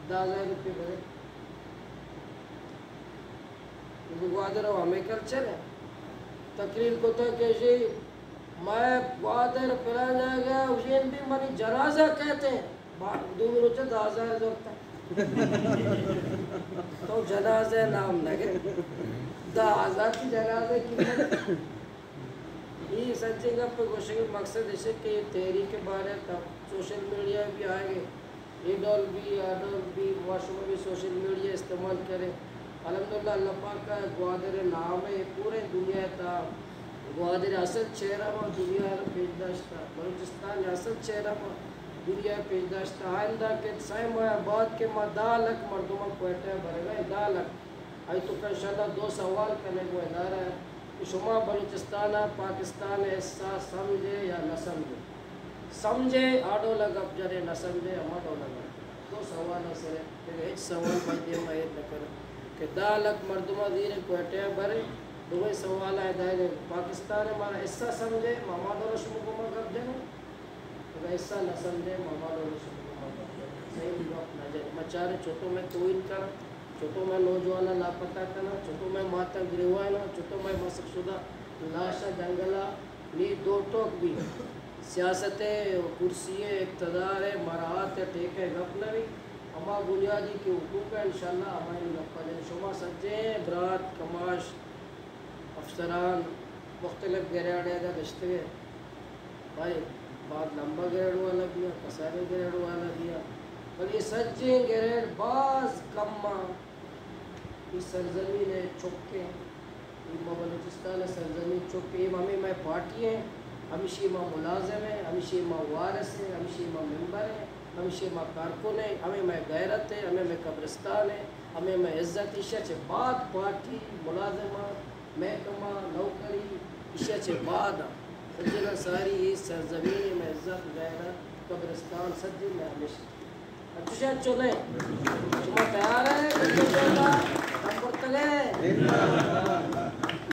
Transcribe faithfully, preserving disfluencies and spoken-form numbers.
دس ہزار روپے بھرے گوادر ہمیں کل چلے تقریر کو تو کیسے میں گوادر پلا جائے گا حسین بھی منی جنازہ کہتے ہیں دو روچہ دس ہزار دوکتا تو جنازہ نام لگے دس ہزار کی جنازہ کی یہ سچے کا پہ گوشے کے مقصد ہے کہ یہ تحریک کے بارے تھا سوشل میڈیا بھی آئے گے ایڈول بھی ایڈول بھی معاشروں بھی سوشل میڈیا استعمال کرے الحمدللہ اللہ پاک کا گوادر نام ہے پورے دنیا تھا گوادر اصل چہرہ میں دنیا پیشداشت تھا بلوچستان اصل چہرہ میں دنیا پیشداشت تھا آئندہ کے سائم آباد کے ماں دا لکھ مردمہ کوئٹہ بھرے گئے دا لکھ آئی تو کہ انشاءاللہ دو سوال کرنے کو ادارہ ہے کہ شما بلوچستان پاکستان ایسا سمجھے یا نہ سمجھے سمجھے آڈو لگا جرے نہ سمجھے ہم آڈو لگا دو سوال ہے سرے کہ ایک سوال بلدے مہید نہ کرو کہ دا لکھ مردمہ دیر کوئٹہ بھرے دوئے سوال آئے دائے پاکستان ہے مانا ایسا سمجھے محمد رشم کو مگب جانا اگر ایسا نہ سمجھے محمد رشم کو مگب جانا صحیح وقت نہ جائے مچارے چھوٹوں میں توین کر چھوٹوں میں نوجوانا لاپتہ کرنا چھوٹوں میں ماتا گریوانا چھوٹوں میں مسک شدہ لاشا جنگلہ نی دو ٹوک بھی سیاست کرسی اقتدار مراعات ٹیکے گپنوی اما بنیادی کے حقوق ہے انشاءاللہ ہماری گپا جائے شما سجے برات کماش افسران مختلف گریڈ ہے دشتے بھائی بعد لمبا گریڈ والا دیا کسارے گریڈ والا دیا اور یہ سجے گریڈ باز کما یہ سرزمین ہے چکے یہ بلوچستان ہے سرزمین چکے یہ ہمیں میں پارٹی ہیں ہمیشہ ماں ملازم ہیں ہمیشہ ماں وارث ہیں ہمیشہ ماں ممبر ہیں ہمیشہ ماں کارکن ہیں ہمیں میں غیرت ہے ہمیں میں قبرستان ہے ہمیں میں عزت عشاء چھے بعد پارٹی ملازمہ محکمہ نوکری عشاء چھے بعد سجنہ ساری یہ سرزمین میں عزت غیرت قبرستان سجن میں ہمیشہ اچھا چلیں شما تیار ہے ہم پرتگے